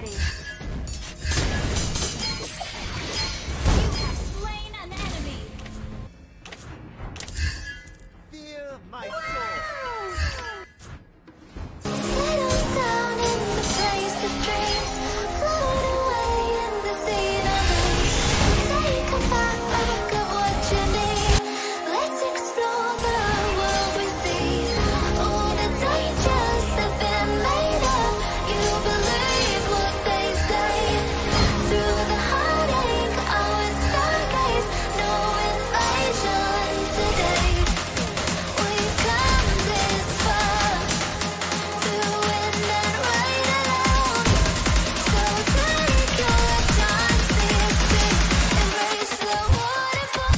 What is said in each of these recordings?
ready. You have slain an enemy. Fear my soul. Settle down in the place of dreams, float away in the sea of dreams. Take a look at what you need. Let's explore the world we see. All the dangers have been made up. You believe what they say. Through the heartache, our stargaze, no invasion today. We've come this far to win and ride alone. So take your chances, embrace the waterfall.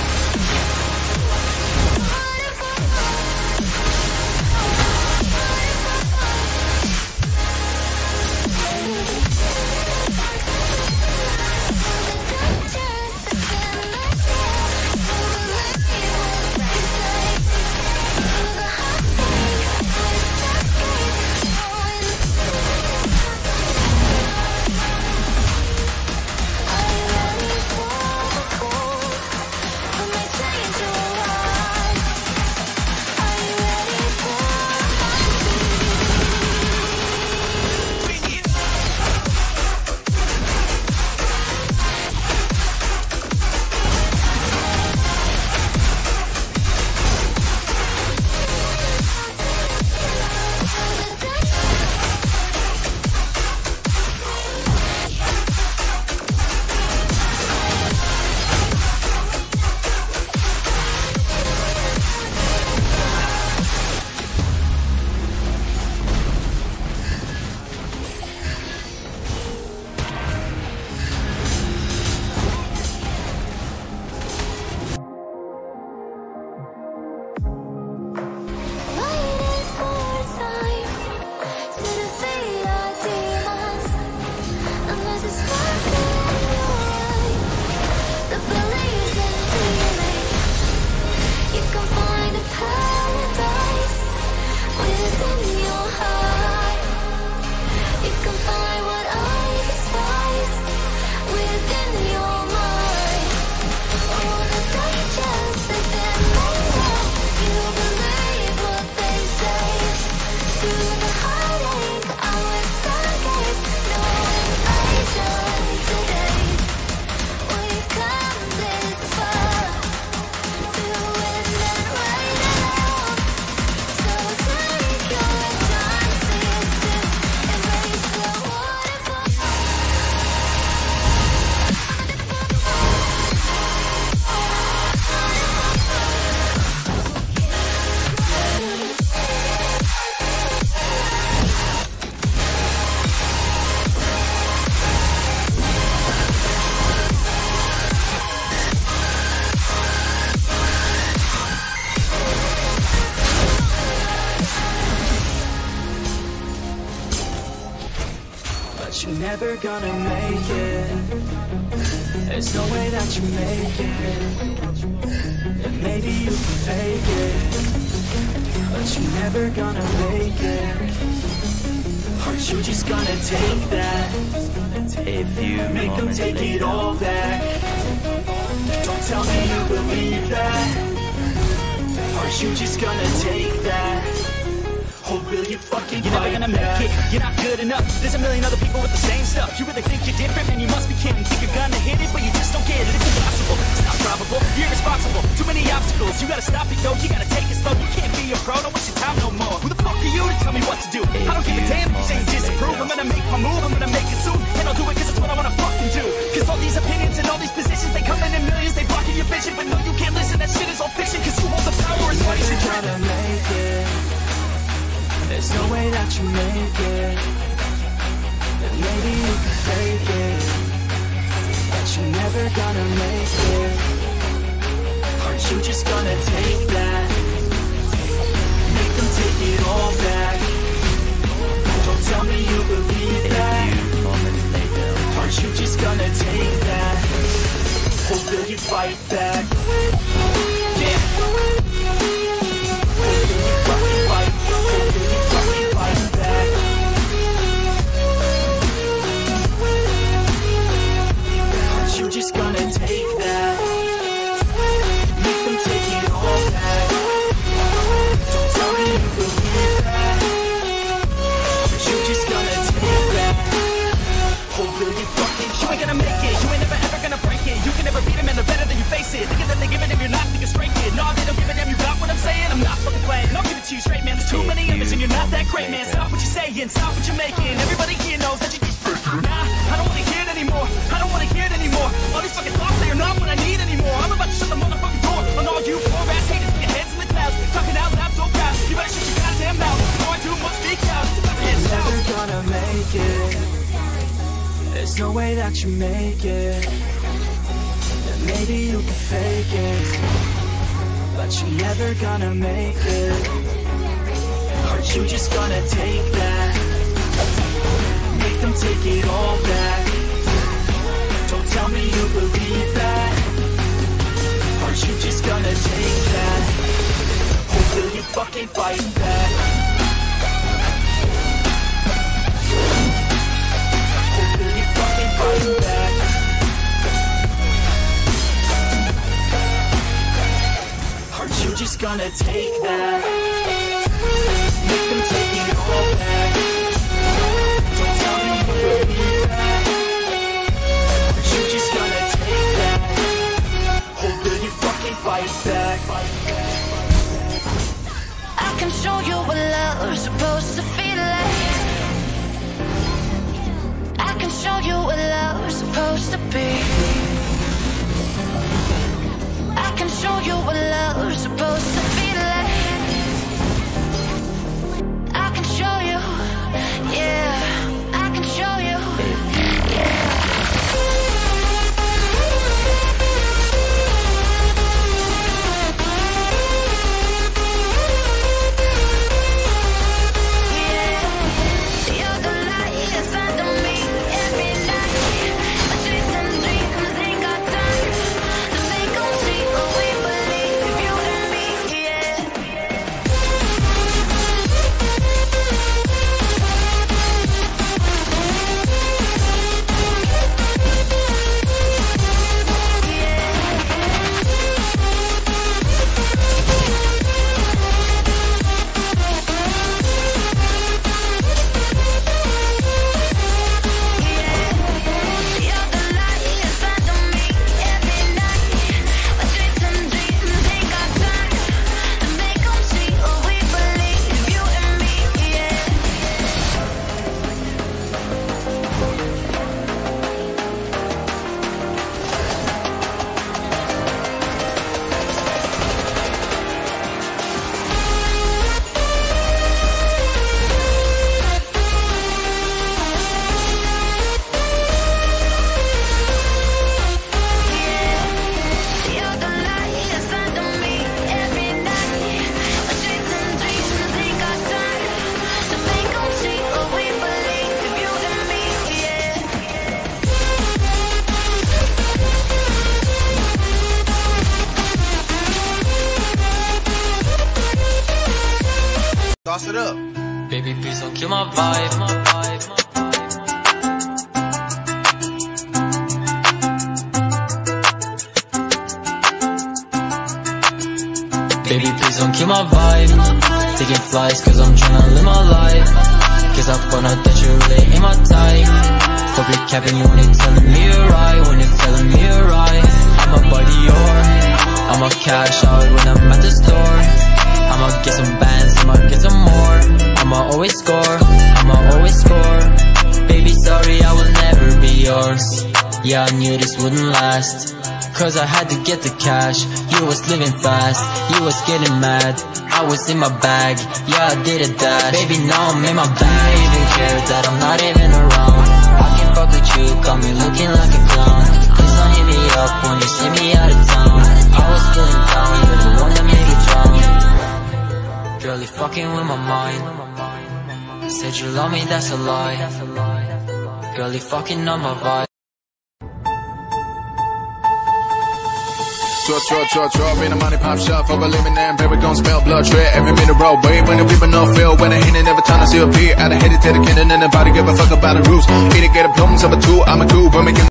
Waiting for time to defeat our demons. And there's a spark in your eye that believes in dreaming. You can find a paradise within your heart. You can find what I despise within your mind. All the dangers have been made up. You believe what they say. Through the heartache, our stargaze, no invasion today. We've come this far to win and ride alone. So take your chances to embrace the waterfall. But you're never gonna make it. There's no way that you make it. And maybe you can fake it, but you're never gonna make it. Aren't you just gonna take that? If you make them take it all back. Don't tell me you believe that. Aren't you just gonna take that? Or will you fucking You're never fight gonna make back? it, you're not good enough. There's a million other people with the same stuff. You really think you're different, man, you must be kidding. Think you're gonna hit it, but you just don't get it. It's impossible, it's not probable, you're irresponsible. Too many obstacles, you gotta stop it though. You gotta take it slow, you can't be a pro, don't waste your time no more. Who the fuck are you to tell me what to do? I don't give a damn if you say you disapprove. I'm gonna make my move, I'm gonna make it soon. And I'll do it cause it's what I wanna fucking do. Cause all these opinions and all these positions, they come in millions, they blocking your vision. But no, you can't listen, that shit is all fiction. Cause you hold the power as much as you You're gonna make it. There's no way that you make it. And maybe you can fake it, but you're never gonna make it. Aren't you just gonna take that? Make them take it all back. Don't tell me you believe that. Aren't you just gonna take that? Or will you fight back? Yeah. Fight back. There's no way that you make it. And maybe you can fake it, but you're never gonna make it. Aren't you just gonna take that? Make them take it all back. Don't tell me you believe that. Aren't you just gonna take that? Or will you fucking fight back? Or will you fucking fight back? Aren't you just gonna take that? Make them take it all back. Don't tell me you believe that. Aren't you just gonna take that? Or will you fucking fight back? I can show you what love's supposed to feel like. I can show you what love's supposed to be. I can show you what love's supposed to feel like. I can show you, yeah, I can show you, you're the light inside of me every night. My dreams and dreams ain't got time to make them see what we believe, you and me, yeah. You're the light inside of me every night. My dreams and dreams ain't got time to make them see what we believe, you and me, yeah. You're the light inside of me every night. My dreams and dreams ain't got time to make them see what we believe, you and me, yeah. Toss it up. Baby, please don't kill my vibe. Baby, please don't kill my vibe. Taking flights cause I'm tryna live my life. Cause I found out that you really ain't my type. Fuck you capping you when you're telling me you're right. When you're telling me you're right. I'm a buddy or I'ma cash out when I'm at the store. I'ma get some bands, I'ma get some more. I'ma always score, I'ma always score. Baby, sorry, I will never be yours. Yeah, I knew this wouldn't last, cause I had to get the cash. You was living fast, you was getting mad. I was in my bag, yeah, I did a dash. Baby, now I'm in my bag. You even care that I'm not even around. I can fuck with you, got me looking like a clown. Please don't hit me up when you see me out of town. I was feeling down, you're the one that made me drown. Girl, you're fucking with my mind. Said you love me, that's a lie. Girl, you're fucking on my vibe. Drop in a money pop shop for a living and baby gon' smell blood tread every minute roll. Wait when the people no feel when I hit it every time I see a beat. Out of headed to the kingdom and nobody give a fuck about the rules. Either get a plums of a two, I'm a cool, but making